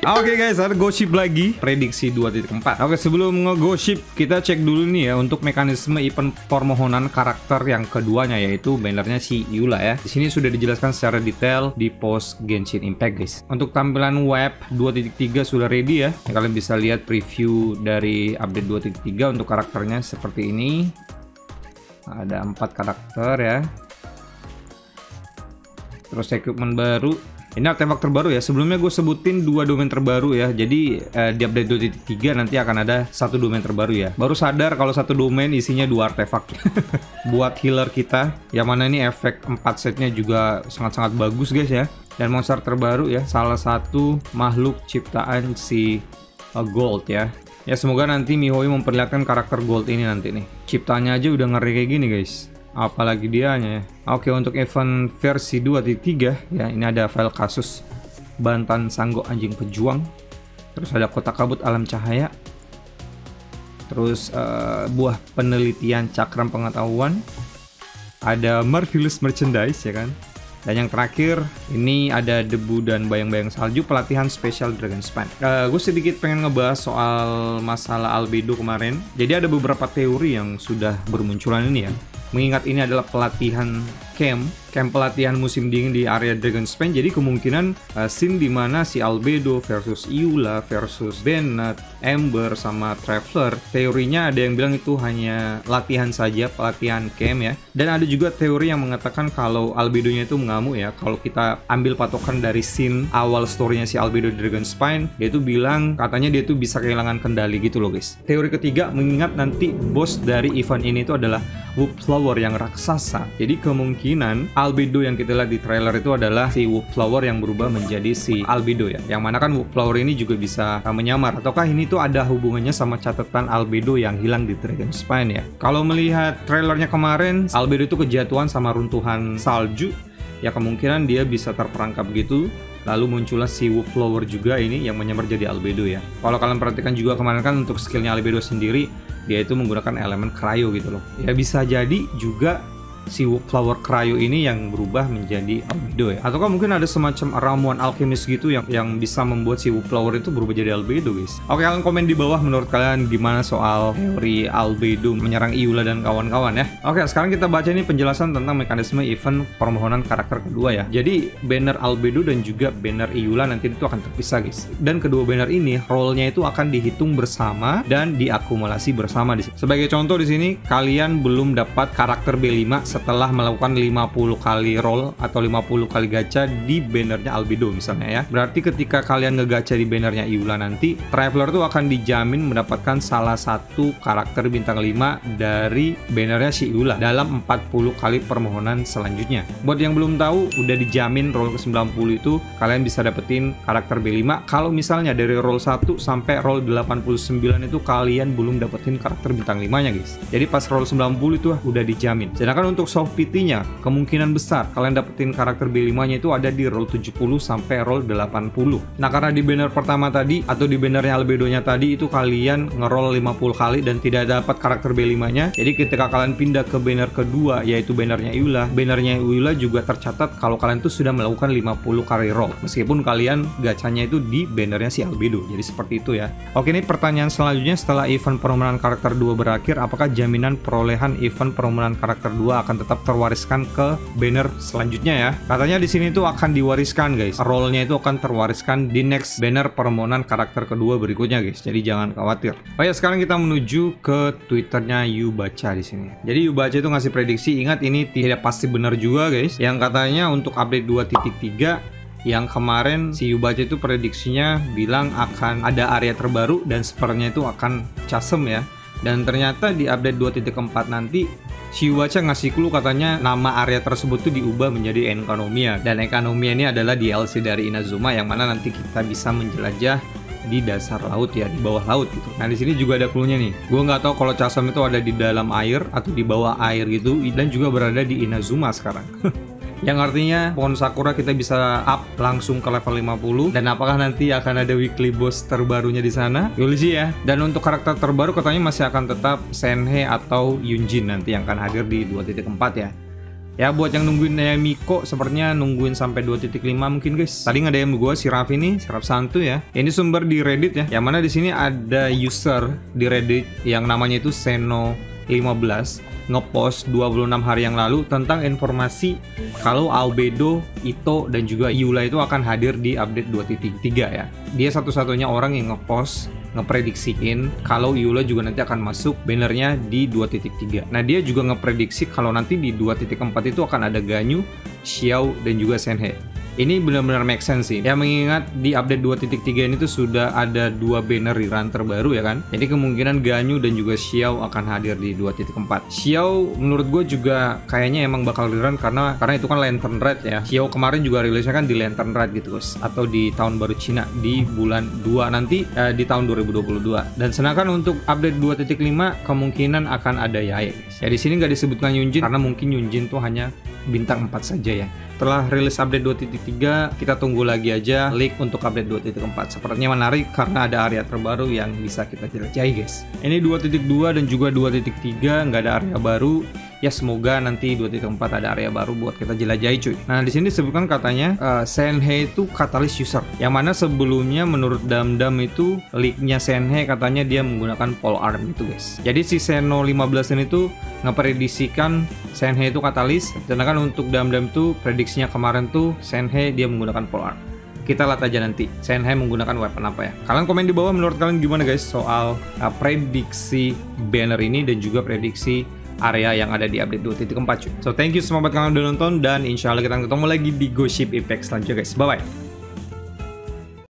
Oke guys, ada gosip lagi prediksi 2.4. Oke, sebelum ngegosip kita cek dulu nih ya untuk mekanisme event permohonan karakter yang keduanya, yaitu bannernya si Eula ya. Di sini sudah dijelaskan secara detail di post Genshin Impact guys. Untuk tampilan web 2.3 sudah ready ya. Kalian bisa lihat preview dari update 2.3 untuk karakternya seperti ini. Ada 4 karakter ya. Terus equipment baru. Ini artefak terbaru ya. Sebelumnya gue sebutin 2 domain terbaru ya. Jadi di update 2.3 nanti akan ada 1 domain terbaru ya. Baru sadar kalau 1 domain isinya 2 artefak. Buat healer kita, yang mana ini efek 4 setnya juga sangat-sangat bagus guys ya. Dan monster terbaru ya, salah satu makhluk ciptaan si Gold ya. Ya semoga nanti MiHoYo memperlihatkan karakter Gold ini nanti nih. Ciptanya aja udah ngeri kayak gini guys. Apalagi dianya ya. Oke, untuk event versi 2.3 ya, ini ada file kasus Bantan Sanggok Anjing Pejuang. Terus ada kotak kabut alam cahaya. Terus buah penelitian cakram pengetahuan. Ada marvelous merchandise ya kan. Dan yang terakhir, ini ada debu dan bayang-bayang salju, pelatihan spesial Dragon Spine. Gue sedikit pengen ngebahas soal masalah albedo kemarin. Jadi ada beberapa teori yang sudah bermunculan ini ya. Mengingat ini adalah pelatihan camp pelatihan musim dingin di area Dragon Spine, jadi kemungkinan scene dimana si Albedo versus Eula versus Bennett, Ember sama Traveler, teorinya ada yang bilang itu hanya latihan saja, pelatihan camp ya. Dan ada juga teori yang mengatakan kalau Albedonya itu mengamuk ya. Kalau kita ambil patokan dari scene awal storynya si Albedo di Dragon Spine, dia itu bilang katanya dia tuh bisa kehilangan kendali gitu loh guys. Teori ketiga, mengingat nanti bos dari event ini itu adalah Wood Flower yang raksasa, jadi kemungkinan albedo yang kita lihat di trailer itu adalah si Wood Flower yang berubah menjadi si albedo ya. Yang mana kan Wood Flower ini juga bisa menyamar, ataukah ini tuh ada hubungannya sama catatan albedo yang hilang di Dragon Spine ya. Kalau melihat trailernya kemarin, albedo itu kejatuhan sama runtuhan salju ya, kemungkinan dia bisa terperangkap gitu. Lalu muncullah si Wood Flower juga ini yang menyamar jadi albedo ya. Kalau kalian perhatikan juga kemarin kan untuk skillnya albedo sendiri, dia itu menggunakan elemen cryo gitu loh. Ya bisa jadi juga si Wood Flower cryo ini yang berubah menjadi albedo ya. Ataukah mungkin ada semacam ramuan alkemis gitu yang bisa membuat si Wood Flower itu berubah jadi albedo guys. Oke, kalian komen di bawah menurut kalian gimana soal teori albedo menyerang Eula dan kawan-kawan ya. Oke, sekarang kita baca ini penjelasan tentang mekanisme event permohonan karakter kedua ya. Jadi banner albedo dan juga banner Eula nanti itu akan terpisah guys. Dan kedua banner ini role-nya itu akan dihitung bersama dan diakumulasi bersama di sini. Sebagai contoh di sini, kalian belum dapat karakter B5 setelah melakukan 50 kali roll atau 50 kali gacha di bannernya albedo misalnya ya. Berarti ketika kalian ngegacha di bannernya Eula nanti, Traveler tuh akan dijamin mendapatkan salah satu karakter bintang 5 dari bannernya si Eula dalam 40 kali permohonan selanjutnya. Buat yang belum tahu, udah dijamin roll ke 90 itu kalian bisa dapetin karakter B5 kalau misalnya dari roll 1 sampai roll 89 itu kalian belum dapetin karakter bintang 5 nya guys. Jadi pas roll 90 itu udah dijamin. Sedangkan untuk soft PT-nya kemungkinan besar kalian dapetin karakter B5-nya itu ada di roll 70 sampai roll 80. Nah, karena di banner pertama tadi atau di bannernya albedo-nya tadi itu kalian ngeroll 50 kali dan tidak dapat karakter B5-nya. Jadi ketika kalian pindah ke banner kedua yaitu bannernya Eula juga tercatat kalau kalian tuh sudah melakukan 50 kali roll meskipun kalian gacanya itu di bannernya si albedo. Jadi seperti itu ya. Oke, ini pertanyaan selanjutnya, setelah event permohonan karakter 2 berakhir, apakah jaminan perolehan event permohonan karakter 2 akan tetap terwariskan ke banner selanjutnya ya? Katanya di sini tuh akan diwariskan guys. Role-nya itu akan terwariskan di next banner permohonan karakter kedua berikutnya guys. Jadi jangan khawatir. Oh ya, sekarang kita menuju ke Twitternya Yubaca di sini. Jadi Yubaca itu ngasih prediksi, ingat ini tidak pasti benar juga guys. Yang katanya untuk update 2.3 yang kemarin si Yubaca itu prediksinya bilang akan ada area terbaru dan sepertinya itu akan Chasm ya. Dan ternyata di update 2.4 nanti si Yubaca ngasih clue, katanya nama area tersebut tuh diubah menjadi Enkanomiya. Dan Enkanomiya ini adalah DLC dari Inazuma yang mana nanti kita bisa menjelajah di dasar laut ya, di bawah laut gitu. Nah di sini juga ada clue-nya nih. Gue nggak tahu kalau Chasm itu ada di dalam air atau di bawah air gitu, dan juga berada di Inazuma sekarang. Yang artinya pohon Sakura kita bisa up langsung ke level 50. Dan apakah nanti akan ada weekly boss terbarunya di sana? Yuli sih ya. Dan untuk karakter terbaru katanya masih akan tetap Senhe atau Yunjin nanti yang akan hadir di 2.4 ya. Ya buat yang nungguin Miko sepertinya nungguin sampai 2.5 mungkin guys. Tadi nge-DM gue si Raffi nih, si Raf Santu ya. Ini sumber di Reddit ya. Yang mana di sini ada user di Reddit yang namanya itu Seno15 ngepost 26 hari yang lalu tentang informasi kalau Albedo, Ito dan juga Eula itu akan hadir di update 2.3 ya. Dia satu-satunya orang yang ngepost ngeprediksiin kalau Eula juga nanti akan masuk bannernya di 2.3. Nah dia juga ngeprediksi kalau nanti di 2.4 itu akan ada Ganyu, Xiao dan juga Shenhe. Ini benar-benar make sense sih. Ya mengingat di update 2.3 ini tuh sudah ada 2 banner rerun terbaru ya kan. Jadi kemungkinan Ganyu dan juga Xiao akan hadir di 2.4. Xiao menurut gue juga kayaknya emang bakal rerun karena itu kan Lantern Red ya. Xiao kemarin juga rilisnya kan di Lantern Red gitu guys, atau di tahun baru Cina di bulan 2 nanti di tahun 2022. Dan sedangkan untuk update 2.5 kemungkinan akan ada Yae. Ya di sini nggak disebutkan Yunjin karena mungkin Yunjin tuh hanya bintang 4 saja ya. Setelah rilis update 2.3, kita tunggu lagi aja leak untuk update 2.4. Sepertinya menarik karena ada area terbaru yang bisa kita jelajahi guys. Ini 2.2 dan juga 2.3 nggak ada area baru. Ya semoga nanti 2.4 ada area baru buat kita jelajahi cuy. Nah di sini disebutkan katanya Shenhe itu katalis user. Yang mana sebelumnya menurut Damdam itu leaknya Shenhe katanya dia menggunakan pole arm itu guys. Jadi si Seno15 ini tuh ngepredisikan Shenhe itu katalis. Sedangkan untuk Damdam tuh prediksinya kemarin tuh Shenhe dia menggunakan pole arm. Kita lihat aja nanti Shenhe menggunakan weapon apa ya. Kalian komen di bawah menurut kalian gimana guys soal prediksi banner ini dan juga prediksi area yang ada di update 2.4 cuy. So thank you semua buat kalian udah nonton dan insya Allah kita ketemu lagi di Ghost Ship Impact selanjutnya guys. Bye bye.